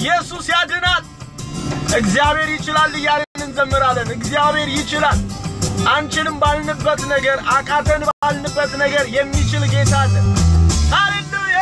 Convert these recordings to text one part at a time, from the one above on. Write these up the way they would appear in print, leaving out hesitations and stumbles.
ኢየሱስ ያድናል እግዚአብሔር ይችላል እያልን እንዘምራለን እግዚአብሔር ይችላል አንችልም ባልንበት ነገር አቃተን ባልንበት ነገር የሚችል ጌታ አለ ሃሌሉያ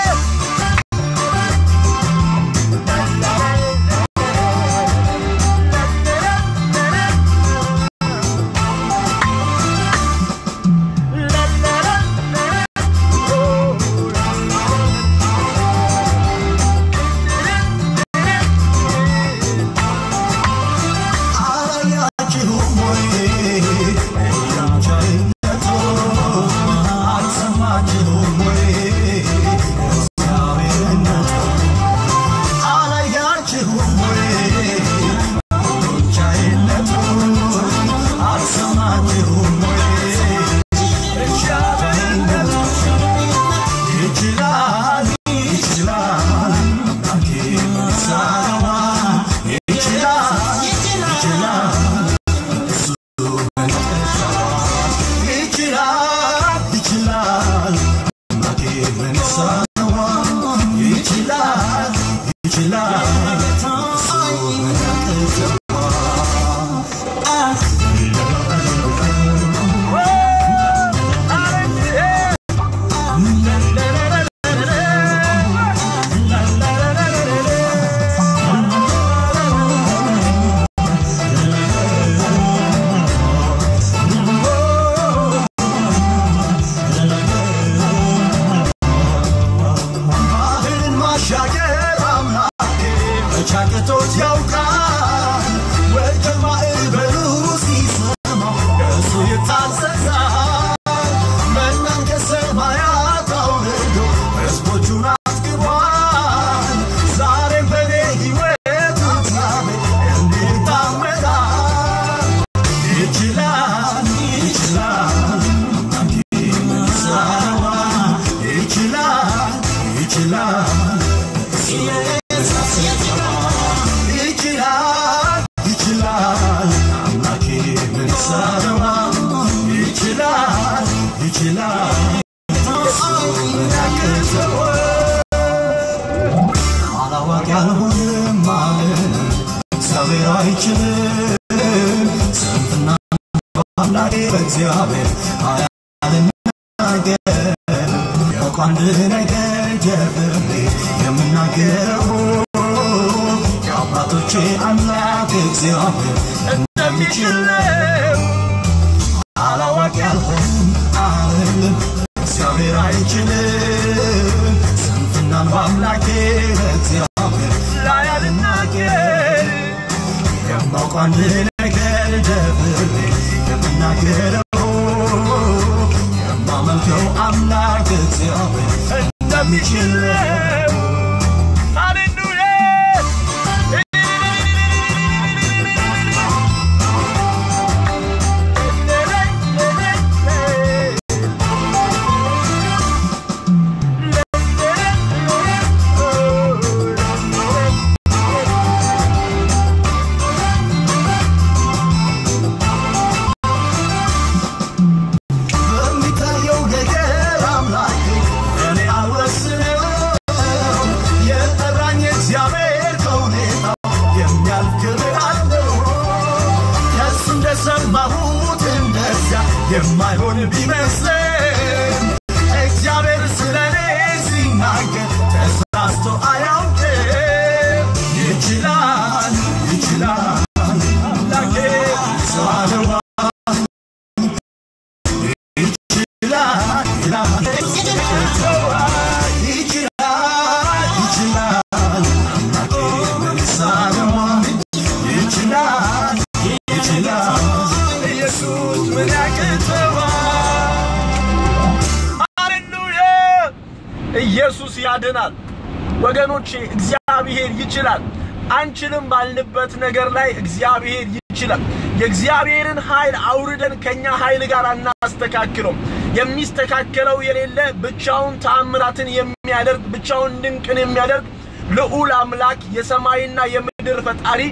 ኢየሱስ ያድናል ወገኖቼ እግዚአብሔር ይችላል አንችልም ባልንበት ነገር ላይ እግዚአብሔር ይችላል የእግዚአብሔርን ኃይል አውርደን ከኛ ኃይል ጋር እናስተካክለው የሚስተካከለው የሌለ ብቻውን ተአምራትን የሚያደርግ ብቻውን ድንቅን የሚያደርግ ልዑል አምላክ የሰማይና የምድር ፈጣሪ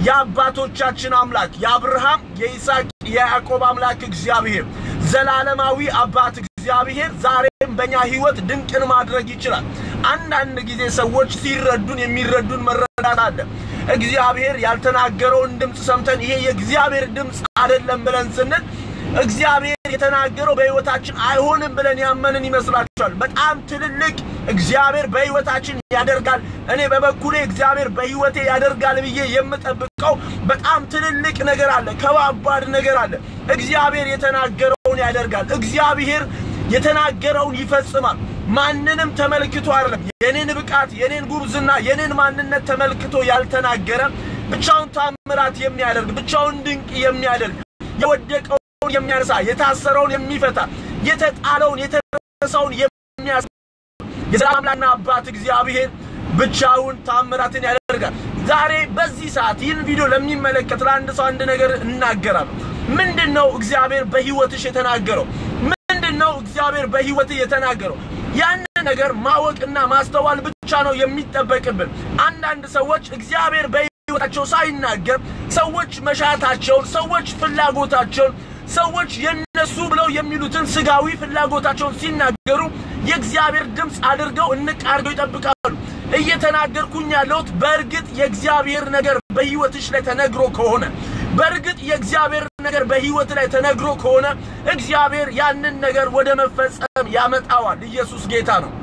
የአባቶቻችን አምላክ የአብርሃም የይስሐቅ የያዕቆብ አምላክ እግዚአብሔር ዘላለማዊ አባት እግዚአብሔር ዛሬም በእኛ ህይወት ድንቅን ማድረግ ይችላል አንዳንድ ጊዜ ሰዎች ሲረዱን የሚረዱን መረዳት አለ እግዚአብሔር ያልተናገረውን ድምጽ ሰምተን ይሄ የእግዚአብሔር ድምጽ አይደለም ብለን ስንል እግዚአብሔር የተናገረው በህይወታችን አይሆንም ብለን ያመንን ይመስላችኋል በጣም ትልልቅ እግዚአብሔር በህይወታችን ያደርጋል እኔ በበኩሌ እግዚአብሔር በህይወቴ ያደርጋል ብዬ የምጠብቀው በጣም ትልልቅ ነገር አለ ከባባድ ነገር አለ እግዚአብሔር የተናገረውን ያደርጋል እግዚአብሔር የተናገረውን ይፈጽማል ማንንም ተመልክቶ አይደለም የኔን ብቃት የኔን ጉብዝና የኔን ማንነት ተመልክቶ ያልተናገረ ብቻውን ታምራት የሚያደርግ ብቻውን ድንቅ የሚያደርግ የወደቀውን የሚያነሳ የታሰረውን የሚፈታ የተጣለውን የተረሳውን የሚያስ የዘላለምና አባት እግዚአብሔር ብቻውን ታምራትን ያደርጋል ዛሬ በዚህ ሰዓት ይህን ቪዲዮ ለሚመለከት ለአንድ ሰው አንድ ነገር እናገራለሁ ምንድነው እግዚአብሔር በህይወትሽ የተናገረው ምንድነው እግዚአብሔር በህይወትህ የተናገረው ያን ነገር ማወቅና ማስተዋል ብቻ ነው የሚጠበቅብን አንዳንድ ሰዎች እግዚአብሔር በህይወታቸው ሳይናገር ሰዎች መሻታቸውን ሰዎች ፍላጎታቸውን ሰዎች የነሱ ብለው የሚሉትን ስጋዊ ፍላጎታቸውን ሲናገሩ የእግዚአብሔር ድምጽ አድርገው እንቃርገው ይጠብቃሉ እየተናገርኩኝ ያለሁት በእርግጥ የእግዚአብሔር ነገር በህይወትሽ ላይ ተነግሮ ከሆነ በእርግጥ የእግዚአብሔር ነገር በህይወት ላይ ተነግሮ ከሆነ እግዚአብሔር ያንን ነገር ወደ መፈጸም ያመጣዋል ኢየሱስ ጌታ ነው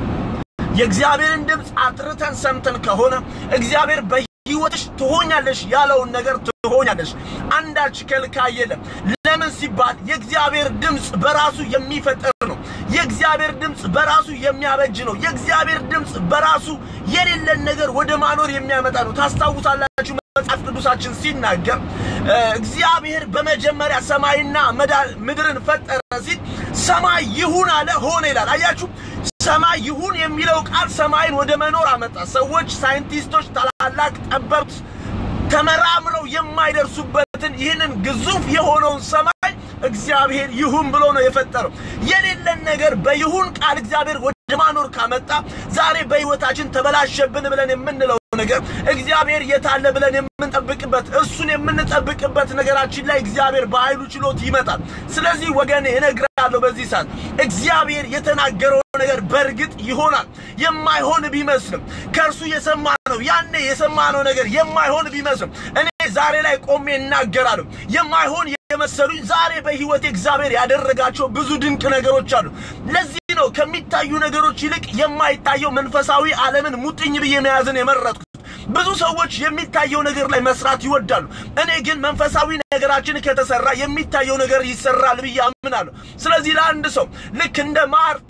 የእግዚአብሔርን ድምጽ አጥርተን ሰምተን ከሆነ እግዚአብሔር በህይወትሽ ትሆኛለሽ ያለውን ነገር ትሆኛለሽ አንዳች ከልካይ የለም ለምን ሲባል የእግዚአብሔር ድምጽ በራሱ የሚፈጠር ነው የእግዚአብሔር ድምጽ በራሱ የሚያበጅ ነው የእግዚአብሔር ድምጽ በራሱ የሌለን ነገር ወደ ማኖር የሚያመጣ ነው ታስታውሳላችሁ መጽሐፍ ቅዱሳችን ሲናገር እግዚአብሔር በመጀመሪያ ሰማይና ምድርን ፈጠረ ሲል ሰማይ ይሁን አለ ሆነ ይላል አያችሁ ሰማይ ይሁን የሚለው ቃል ሰማይን ወደ መኖር አመጣ ሰዎች ሳይንቲስቶች ታላላቅ ጠበብት ተመራምረው የማይደርሱበትን ይህንን ግዙፍ የሆነውን ሰማይ እግዚአብሔር ይሁን ብሎ ነው የፈጠረው የሌለን ነገር በይሁን ቃል እግዚአብሔር ወደ ማኖር ካመጣ ዛሬ በህይወታችን ተበላሸብን ብለን የምንለው ነገር እግዚአብሔር የታለ ብለን የምንጠብቅበት እሱን የምንጠብቅበት ነገራችን ላይ እግዚአብሔር በኃይሉ ችሎት ይመጣል ስለዚህ ወገኔ እነግራለሁ በዚህ ሰዓት እግዚአብሔር የተናገረው ነገር በእርግጥ ይሆናል የማይሆን ቢመስልም ከርሱ የሰማነው ያኔ የሰማነው ነገር የማይሆን ቢመስልም እኔ ዛሬ ላይ ቆሜ እናገራለሁ የማይሆን የመሰሉኝ ዛሬ በህይወቴ እግዚአብሔር ያደረጋቸው ብዙ ድንቅ ነገሮች አሉ ለዚህ ነው ከሚታዩ ነገሮች ይልቅ የማይታየው መንፈሳዊ ዓለምን ሙጥኝ ብዬ መያዝን የመረጥኩት ብዙ ሰዎች የሚታየው ነገር ላይ መስራት ይወዳሉ እኔ ግን መንፈሳዊ ነገራችን ከተሰራ የሚታየው ነገር ይሰራል ብዬ አምናለሁ ስለዚህ ለአንድ ሰው ልክ እንደ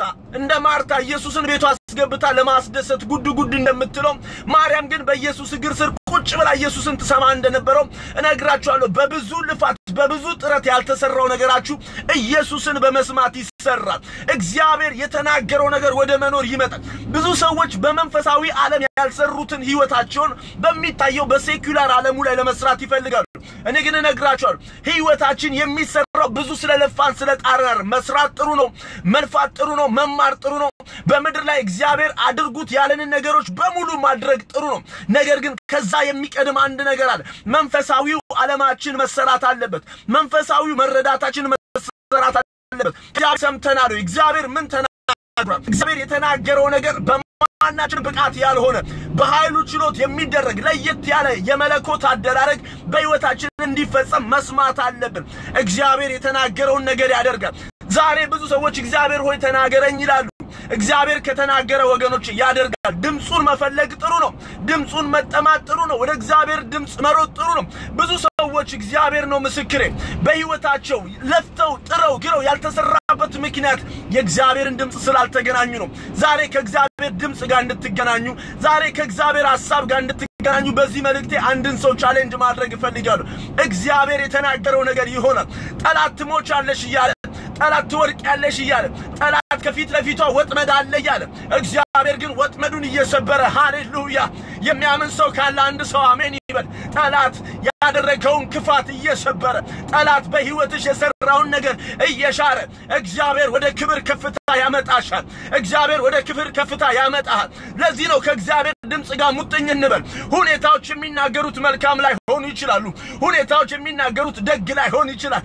ማርታ ኢየሱስን ቤቷ አስገብታ ለማስደሰት ጉድ እንደምትለው ማርያም ግን በኢየሱስ እግር ስር ቁጭ ብላ ኢየሱስን ተሰማ እንደነበረው እነግራችኋለሁ በብዙ ልፋት በብዙ ጥረት ያልተሰራው ነገራችሁ ኢየሱስን በመስማት ይሰራል እግዚአብሔር የተናገረው ነገር ወደ መኖር ይመጣል ብዙ ሰዎች በመንፈሳዊ ዓለም ያልሰሩትን ህይወታቸውን በሚታየው በሴኩላር ዓለሙ ላይ ለመስራት ይፈልጋሉ እኔ ግን እነግራችኋለሁ ህይወታችን የሚሰራው ብዙ ስለለፋን ስለጣረን መስራት ጥሩ ነው መልፋት ጥሩ ነው መማር ጥሩ ነው በመድር ላይ እግዚአብሔር አድርጉት ያለን ነገሮች በሙሉ ማድረግ ጥሩ ነው ነገር ግን ከዛ የሚቀድም አንድ ነገር አለ መንፈሳዊው ዓለማችን መሰራት አለበት መንፈሳዊው መረዳታችን መሰራት አለበት እግዚአብሔር ሰምተናል እግዚአብሔር ምን ተናግሯል እግዚአብሔር የተናገረው ነገር በማናችን ብቃት ያልሆነ በኃይሉ ችሎት የሚደረግ ለየት ያለ የመለኮት አደራረግ በህይወታችን እንዲፈጸም መስማት አለብን እግዚአብሔር የተናገረውን ነገር ያደርጋል ዛሬ ብዙ ሰዎች እግዚአብሔር ሆይ ተናገረኝ ይላሉ እግዚአብሔር ከተናገረ ወገኖች ያደርጋል ድምጹን መፈለግ ጥሩ ነው ድምጹን መጠማት ጥሩ ነው ወደ እግዚአብሔር ድምጽ መሮጥ ጥሩ ነው ብዙ ሰዎች እግዚአብሔር ነው ምስክሬ በህይወታቸው ለፍተው ጥረው ግረው ያልተሰራበት ምክንያት የእግዚአብሔርን ድምጽ ስላልተገናኙ ነው ዛሬ ከእግዚአብሔር ድምጽ ጋር እንድትገናኙ ዛሬ ከእግዚአብሔር ሐሳብ ጋር እንድትገናኙ በዚህ መልእክቴ አንድን ሰው ቻሌንጅ ማድረግ እፈልጋለሁ እግዚአብሔር የተናገረው ነገር ይሆናል ጠላት ትሞቻለሽ ይያለ ጠላት ትወርቅ ያለሽ ይያለ ጠላት ከፊት ለፊቷ ወጥመድ አለ ይያለ እግዚአብሔር ግን ወጥመዱን እየሰበረ ሃሌሉያ የሚያምን ሰው ካለ አንድ ሰው አሜን ይበል ጠላት ያደረገውን ክፋት እየሰበረ ጠላት በህይወትሽ የሰራውን ነገር እየሻረ እግዚአብሔር ወደ ክብር ከፍታ ያመጣሻል እግዚአብሔር ወደ ክብር ከፍታ ያመጣሃል ለዚህ ነው ከእግዚአብሔር ድምጽ ጋር ሙጥኝ እንበል ሁኔታዎች የሚናገሩት መልካም ላይ ሆኑ ይችላሉ ሁኔታዎች የሚናገሩት ደግ ላይ ሆኑ ይችላል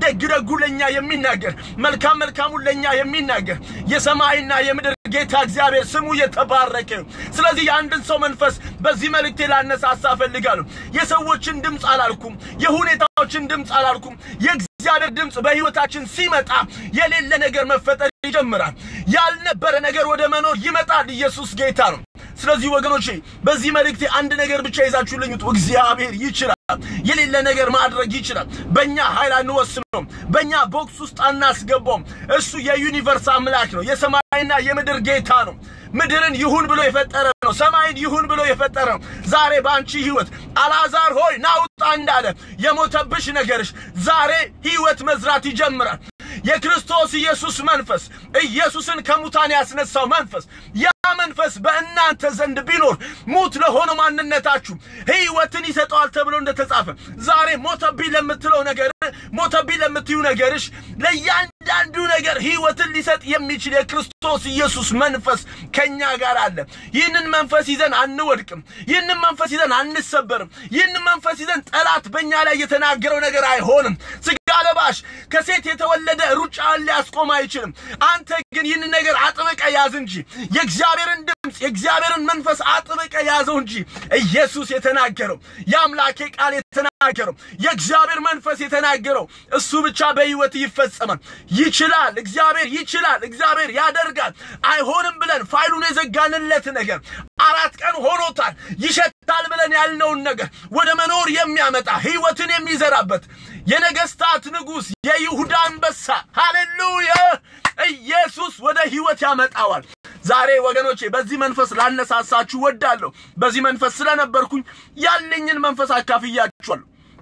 ደግደጉ ለኛ የሚናገር መልካሙ ለኛ የሚናገር የሰማይና የምድር ጌታ እግዚአብሔር ስሙ የተባረከ ስለዚህ የአንድን ሰው መንፈስ በዚህ መልእክት ላነሳሳ ፈልጋለሁ የሰዎችን ድምጽ አላልኩም የሁኔታዎችን ድምጽ አላልኩም የእግዚአብሔር ድምጽ በህይወታችን ሲመጣ የሌለ ነገር መፈጠር ይጀምራል ያልነበረ ነገር ወደ መኖር ይመጣል ኢየሱስ ጌታ ነው ስለዚህ ወገኖቼ በዚህ መልእክት አንድ ነገር ብቻ ይዛችሁልኝ እግዚአብሔር ይችላል የሌለ ነገር ማድረግ ይችላል በእኛ ኃይል አንወስነውም በእኛ ቦክስ ውስጥ አናስገባውም እሱ የዩኒቨርስ አምላክ ነው የሰማይና የምድር ጌታ ነው ምድርን ይሁን ብሎ የፈጠረ ነው ሰማይን ይሁን ብሎ የፈጠረ ነው ዛሬ ባንቺ ህይወት አልዓዛር ሆይ ናውጣ እንዳለ የሞተብሽ ነገርሽ ዛሬ ህይወት መዝራት ይጀምራል የክርስቶስ ኢየሱስ መንፈስ ኢየሱስን ከሙታን ያስነሳው መንፈስ ያ መንፈስ በእናንተ ዘንድ ቢኖር ሙት ለሆነ ማንነታችሁ ህይወትን ይሰጣል ተብሎ እንደተጻፈ ዛሬ ሞተብኝ ለምትለው ነገር ሞተብኝ ለምትዩ ነገርሽ ለያንዳንዱ ነገር ህይወትን ሊሰጥ የሚችል የክርስቶስ ኢየሱስ መንፈስ ከኛ ጋር አለ ይህንን መንፈስ ይዘን አንወድቅም ይህንን መንፈስ ይዘን አንሰበርም ይህንን መንፈስ ይዘን ጠላት በእኛ ላይ የተናገረው ነገር አይሆንም ስጋለባሽ ከሴት የተወለደ ሩጫን ሊያስቆም አይችልም አንተ ግን ይህንን ነገር አጥብቀ ያዝ እንጂ የእግዚአብሔርን ድምጽ የእግዚአብሔርን መንፈስ አጥብቀ ያዘው እንጂ ኢየሱስ የተናገረው ያምላኬ ቃል የተናገረው የእግዚአብሔር መንፈስ የተናገረው እሱ ብቻ በህይወት ይፈጸማል ይችላል እግዚአብሔር ያደርጋል አይሆንም ብለን ፋይሉን የዘጋንለት ነገር 4 ቀን ሆኖታል ይሸታል ብለን ያልነውን ነገር ወደ መኖር የሚያመጣ ህይወትን የሚዘራበት የነገስታት ንጉስ የይሁዳ አንበሳ ሃሌሉያ ኢየሱስ ወደ ህይወት ያመጣዋል ዛሬ ወገኖቼ በዚህ መንፈስ ላነሳሳችሁ ወዳለሁ በዚህ መንፈስ ስለነበርኩኝ ያለኝን መንፈስ አካፍያችኋለሁ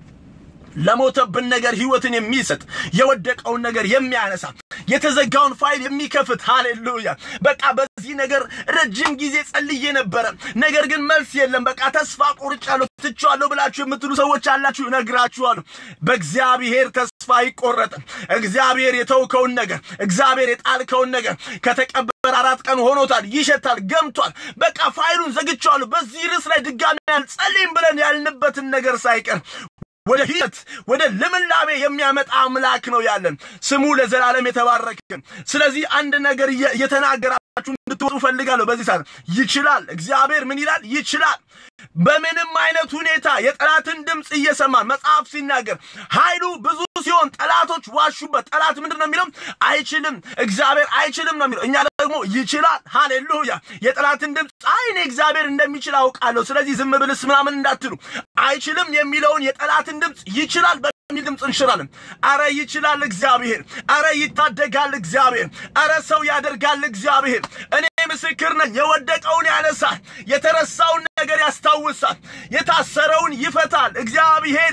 ለሞተብን ነገር ህይወትን የሚሰጥ የወደቀውን ነገር የሚያነሳ የተዘጋውን ፋይል የሚከፍት ሃሌሉያ በቃ በዚህ ነገር ረጅም ጊዜ ጸልዬ ነበር ነገር ግን መልስ የለም በቃ ተስፋ ቆርጫለሁ ትቻለሁ ብላችሁ የምትሉ ሰዎች አላችሁ ነግራችኋለሁ በእግዚአብሔር ተስፋ አይቆረጥም እግዚአብሔር የተውከውን ነገር እግዚአብሔር የጣልከውን ነገር ከተቀበረ 4 ቀን ሆኖታል ይሸታል ገምቷል በቃ ፋይሉን ዘግቻለሁ በዚህ ርዕስ ላይ ድጋሚ ያልጸልይም ብለን ያልንበትን ነገር ሳይቀር ወደ ህይወት ወደ ለምላሜ የሚያመጣ አምላክ ነው ያለን ስሙ ለዘላለም የተባረከ ስለዚህ አንድ ነገር የተናገራችሁ እንድትወጡ ፈልጋለሁ በዚህ ሰዓት ይችላል እግዚአብሔር ምን ይላል ይችላል በምንም አይነት ሁኔታ የጠላትን ድምጽ እየሰማን መጽሐፍ ሲናገር ኃይሉ ብዙ ሲሆን ጠላቶች ዋሹበት ጠላት ምንድነው የሚለው አይችልም እግዚአብሔር አይችልም ነው የሚለው እኛ ደግሞ ይችላል ሃሌሉያ የጠላትን ድምጽ አይኔ እግዚአብሔር እንደሚችል አውቃለሁ ስለዚህ ዝም ብልስ ምናምን እንዳትሉ አይችልም የሚለውን የጠላትን ድምጽ ይችላል በሚል ድምጽ እንሽራለን አረ ይችላል እግዚአብሔር አረ ይታደጋል እግዚአብሔር አረ ሰው ያደርጋል እግዚአብሔር እኔ ምስክር ነኝ የወደቀውን ያነሳል የተረሳውን ነገር ያስታውሳል የታሰረውን ይፈታል እግዚአብሔር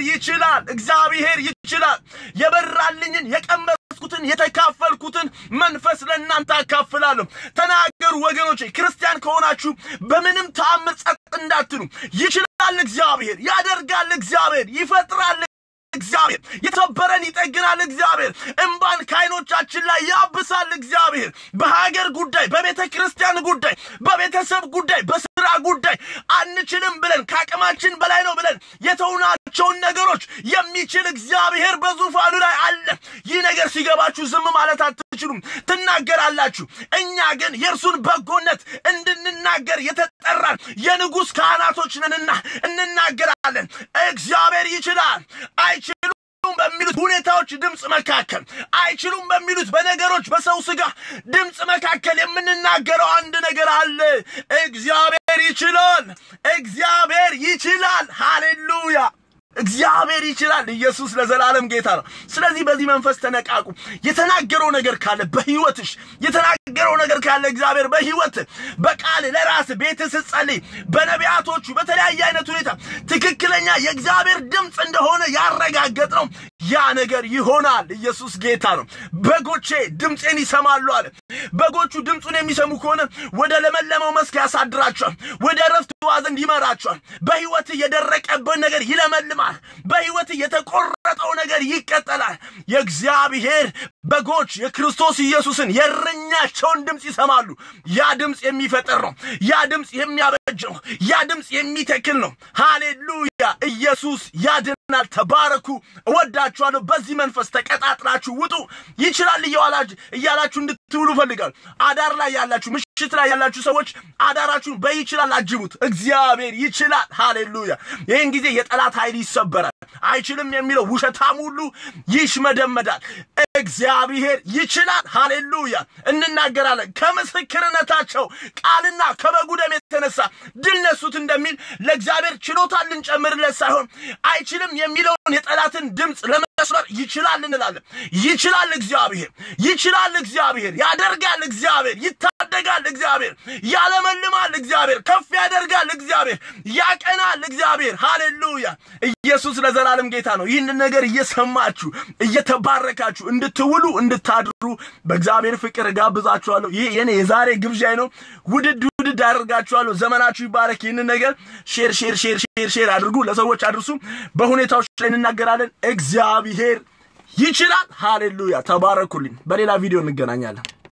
ይችላል የበራልኝን የቀመጥኩትን የተካፈልኩትን መንፈስ ለእናንተ አካፍላለሁ ተናገሩ ወገኖቼ ክርስቲያን ከሆናችሁ በምንም ተአምር ጸጥ እንዳትሉ ይችላል እግዚአብሔር ያደርጋል እግዚአብሔር ይፈጥራል እግዚአብሔር የተበረን ይጠግናል እግዚአብሔር እንባን ካይኖቻችን ላይ ያብሳል እግዚአብሔር በሀገር ጉዳይ በቤተ ክርስቲያን ጉዳይ በቤተሰብ ጉዳይ በስራ ጉዳይ አንችልም ብለን ካቀማችን በላይ ነው ብለን የተውናቸውን ነገሮች የሚችል እግዚአብሔር በዙፋኑ ላይ አለ ይህ ነገር ሲገባችሁ ዝም ማለት አትችሉም ትናገራላችሁ እኛ ግን የእርሱን በጎነት እንድንናገር የተጠራን የንጉስ ካህናቶች ነንና እንናገራለን እግዚአብሔር ይችላል አይችሉም በሚሉት ሁኔታዎች ድምጽ መካከል አይችሉም በሚሉት በነገሮች በሰው ስጋ ድምጽ መካከል የምንናገረው አንድ ነገር አለ እግዚአብሔር ይችላል ሃሌሉያ እግዚአብሔር ይችላል ኢየሱስ ለዘላለም ጌታ ነው ስለዚህ በዚህ መንፈስ ተነቃቁ የተናገረው ነገር ካለ በህይወትሽ የተናገረው ነገር ካለ እግዚአብሔር በህይወት በቃል ለራስ ቤትስ ጸልይ በነቢያቶቹ በተለያየ አይነት ሁኔታ ትክክለኛ የእግዚአብሔር ድምጽ እንደሆነ ያረጋግጥነው ያ ነገር ይሆናል ኢየሱስ ጌታ ነው በጎቼ ድምጽን ይሰማሉ አለ በጎቹ ድምጹን የሚሰሙ ከሆነ ወደ ለመለመው መስክ ያሳድራቸዋል ወደ ረፍት ዋዘን ይመራቸዋል በህይወት የደረቀበት ነገር ይለመልማል በህይወት የተቆረጠው ነገር ይቀጠላል የእግዚአብሔር በጎች የክርስቶስ ኢየሱስን የረኛቸውን ድምጽ ይሰማሉ ያ ድምጽ የሚፈጠር ነው ያ ድምጽ የሚያበጅ ነው ያ ድምጽ የሚተክል ነው ሃሌሉያ ኢየሱስ ያድናል ተባረኩ እወዳችኋለሁ በዚህ መንፈስ ተቀጣጥላችሁ ውጡ ይችላል እያላችሁ እንድትውሉ ፈልጋለሁ አዳር ላይ ያላችሁ ምሽት ላይ ያላችሁ ሰዎች አዳራችሁን በይችላል አጅቡት እግዚአብሔር ይችላል ሃሌሉያ ይሄን ጊዜ የጠላት ኃይል ይሰበራል አይችልም የሚለው ውሸታም ሁሉ ይሽመደመዳል እግዚአብሔር ይችላል ሃሌሉያ እንናገራለን ከመስክርነታቸው ቃልና ከበጉ ደም የተነሳ ድል ነሱት እንደሚል ለእግዚአብሔር ችሎታ ልንጨምርለት ሳይሆን አይችልም የሚለውን የጠላትን ድምጽ ለመስበር ይችላል እንላለን ይችላል እግዚአብሔር ያደርጋል እግዚአብሔር ይታደጋል እግዚአብሔር ያለመልማል እግዚአብሔር ከፍ ያደርጋል እግዚአብሔር ያቀናል እግዚአብሔር ሃሌሉያ ኢየሱስ ለዘላለም ጌታ ነው ይህን ነገር እየሰማችሁ እየተባረካችሁ እንድትውሉ እንድታድሩ በእግዚአብሔር ፍቅር ጋብዛችኋለሁ ይሄ የኔ የዛሬ ግብዣይ ነው ውድድ አድርጋችኋለሁ ዘመናችሁ ይባረክ ይህን ነገር ሼር አድርጉ ለሰዎች አድርሱ በሁኔታዎች ላይ እንናገራለን እግዚአብሔር ይችላል ሃሌሉያ ተባረኩልኝ በሌላ ቪዲዮ እንገናኛለን